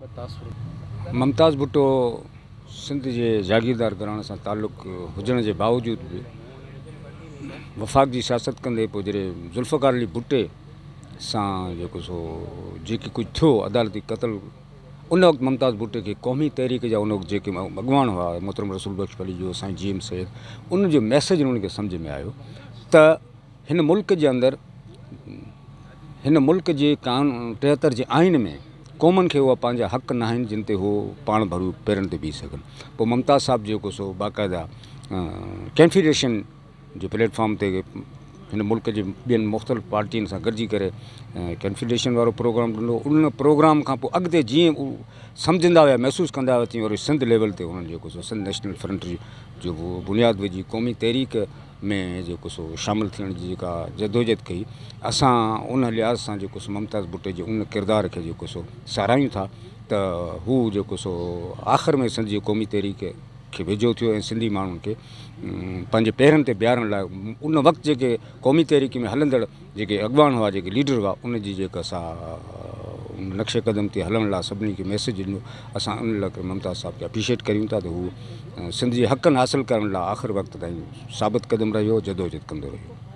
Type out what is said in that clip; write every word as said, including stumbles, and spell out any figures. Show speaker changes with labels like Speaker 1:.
Speaker 1: मुमताज़ भुट्टो सिंध जे जागीरदार घराणे सां ताल्लुक़ हुजण जे बावजूद बि वफ़ाक़ जी सियासत कंदे पोइ जॾहिं ज़ुल्फ़कार अली भुट्टे सां जेको सो जेकी कुझु थियो अदालती क़त्ल, उन वक़्तु मुमताज़ भुट्टे खे क़ौमी तहरीक जा उन वक़्तु जेके अॻवान हुआ मोहतरम रसूल बख्श अली जो साईं जी एम सैद, उन जो मैसेज उन्हनि खे सम्झ में आयो त हिन मुल्क जे अंदरि हिन मुल्क जे कान टेहतरि जे आइन में क़ौमनि खे उहा पंहिंजा हक़ न आहिनि जिन ते उहो पाण भरू पेरनि ते बीह सघनि। पोइ मुमताज़ साहब जेको सो बाक़ाइदा कैंफिडेशन जे प्लेटफॉर्म ते हिन मुल्क जे ॿियनि मुख़्तलिफ़ पार्टियुनि सां गॾिजी करे कैंफिडेशन वारो प्रोग्राम ॾिनो। उन प्रोग्राम खां पोइ अॻिते जीअं उहे सम्झंदा हुआ, महसूसु कंदा हुआ, तीअं वरी सिंध लेवल ते उन्हनि जेको सो सिंध नेशनल फ्रंट जो बुनियादु विझी क़ौमी तहरीक में जेको सो शामिलु थियण जी जेका जदोजहद कई, असां उन लिहाज़ सां जेको सो मुमताज़ भुट्टे जे उन किरदार खे जेको सो सारायूं था त हू जेको सो आख़िर में सिंध जी क़ौमी तहरीक खे वेझो थियो ऐं सिंधी माण्हुनि खे पंहिंजे पेरनि ते बीहारण लाइ उन वक़्तु जेके क़ौमी तहरीक में हलंदड़ जेके अॻवान हुआ, जेके लीडर हुआ, उन जी जेका असां नक्शे क़दम ते हलण लाइ सभिनी खे मैसेज ॾिनो। असां उन लाइ मुमताज़ साहब खे अप्रीशिएट करियूं था त हू सिंध जे हक़नि हासिलु करण लाइ आख़िर वक़्तु ताईं साबित क़दम रहियो, जदोजहद कंदो रहियो।